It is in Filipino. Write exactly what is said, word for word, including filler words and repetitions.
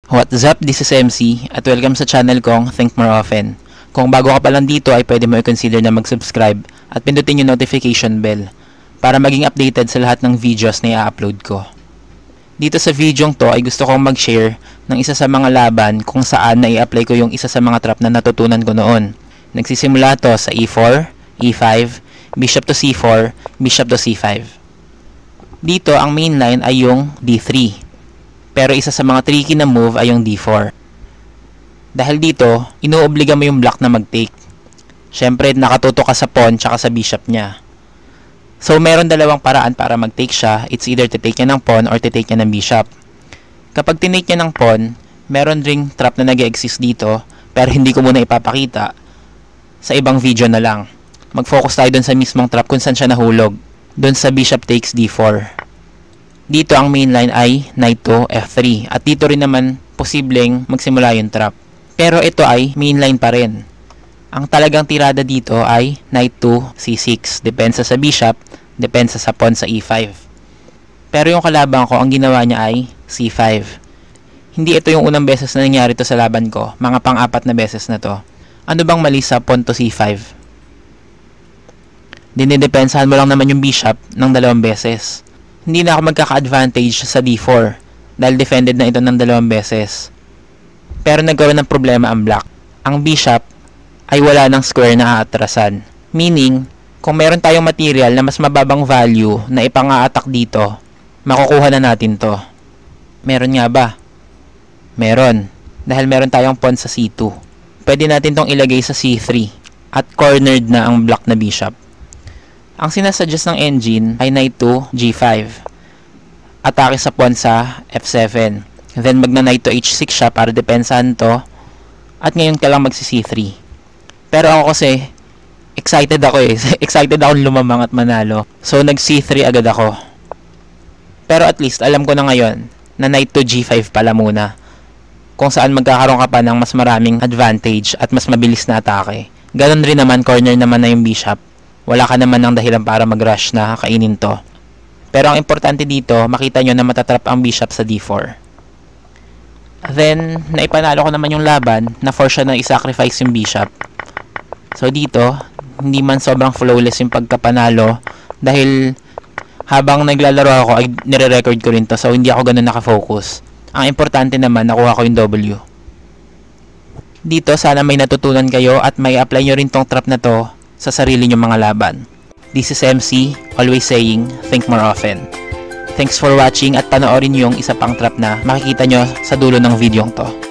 What's up? This is M C at welcome sa channel kong Think More Often. Kung bago ka pa lang dito ay pwede mo i-consider na mag-subscribe at pindutin yung notification bell para maging updated sa lahat ng videos na i-upload ko. Dito sa videong to ay gusto kong mag-share ng isa sa mga laban kung saan na i-apply ko yung isa sa mga trap na natutunan ko noon. Nagsisimula to sa E four, E five, Bishop to C four, Bishop to C five. Dito ang main line ay yung D three. Pero isa sa mga tricky na move ay yung D four. Dahil dito, inuobliga mo yung black na mag-take. Syempre, nakatuto ka sa pawn tsaka sa bishop niya. So, meron dalawang paraan para mag-take siya. It's either to take niya ng pawn or to take niya ng bishop. Kapag tinake niya ng pawn, meron ring trap na nag-exist dito, pero hindi ko muna ipapakita. Sa ibang video na lang. Mag-focus tayo dun sa mismong trap kung saan siya nahulog. Dun sa bishop takes D four. Dito ang main line ay knight to F three at dito rin naman posibleng magsimula yung trap. Pero ito ay main line pa rin. Ang talagang tirada dito ay knight to C six. Depensa sa bishop, depensa sa pawn sa E five. Pero yung kalaban ko, ang ginawa niya ay C five. Hindi ito yung unang beses na nangyari to sa laban ko. Mga pang-apat na beses na to. Ano bang mali sa pawn to C five? Dinidepensahan mo lang naman yung bishop ng dalawang beses. Hindi na ako magkaka-advantage sa D four dahil defended na ito ng dalawang beses. Pero nagkaroon ng problema ang black. Ang bishop ay wala ng square na aatrasan. Meaning, kung meron tayong material na mas mababang value na ipang-a-attack dito, makukuha na natin to. Meron nga ba? Meron. Dahil meron tayong pawn sa C two. Pwede natin tong ilagay sa C three at cornered na ang black na bishop. Ang sinasuggest ng engine ay knight to G five. Atake sa pawn sa F seven. Then magna knight to H six siya para depensahan to. At ngayon ka lang magsi C three. Pero ako kasi excited ako eh. Excited ako lumamang at manalo. So nag C three agad ako. Pero at least alam ko na ngayon na knight to G five pala muna. Kung saan magkakaroon ka pa ng mas maraming advantage at mas mabilis na atake. Ganon rin naman, corner naman na yung bishop. Wala ka naman ng dahilan para mag-rush na kainin to. Pero ang importante dito, makita nyo na matatrap ang bishop sa D four. Then, naipanalo ko naman yung laban na force siya na i-sacrifice yung bishop. So dito, hindi man sobrang flawless yung pagkapanalo dahil habang naglalaro ako ay nire-record ko rin to, so hindi ako ganun nakafocus. Ang importante naman, nakuha ko yung W. Dito, sana may natutunan kayo at may apply nyo rin tong trap na to sa sarili nyo mga laban. This is M C, always saying, think more often. Thanks for watching at panoorin nyo yung isa pang trap na makikita nyo sa dulo ng video to.